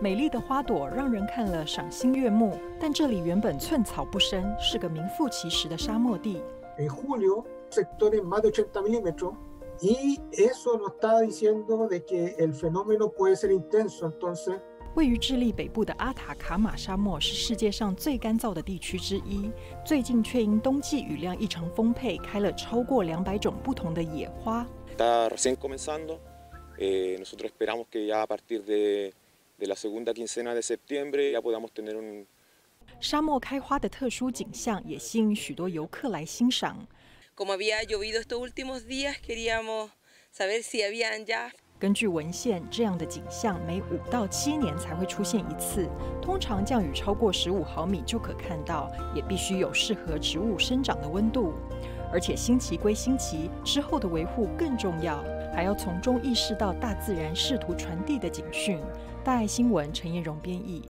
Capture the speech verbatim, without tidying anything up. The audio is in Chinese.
美丽的花朵让人看了赏心悦目，但这里原本寸草不生，是个名副其实的沙漠地。 En julio, sectores más de ochenta milímetros, y eso nos está diciendo de que el fenómeno puede ser intenso, entonces. 位于智利北部的阿塔卡马沙漠是世界上最干燥的地区之一，最近却因冬季雨量异常丰沛，开了超过两百种不同的野花。 Está recién comenzando. Eh, nosotros esperamos que ya a partir de, de la segunda quincena de septiembre ya podamos tener un. 沙漠开花的特殊景象也吸引许多游客来欣赏。 Como había llovido estos últimos días, queríamos saber si habían ya. 根据文献，这样的景象每五到七年才会出现一次，通常降雨超过十五毫米就可看到，也必须有适合植物生长的温度。而且新奇归新奇，之后的维护更重要，还要从中意识到大自然试图传递的警讯。大爱新闻陈彦荣编译。